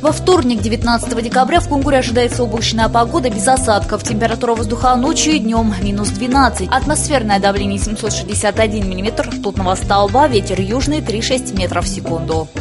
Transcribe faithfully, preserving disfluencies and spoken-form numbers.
Во вторник, девятнадцатого декабря, в Кунгуре ожидается облачная погода без осадков. Температура воздуха ночью и днем минус двенадцать. Атмосферное давление семьсот шестьдесят один миллиметр ртутного столба. Ветер южный три и шесть метров в секунду.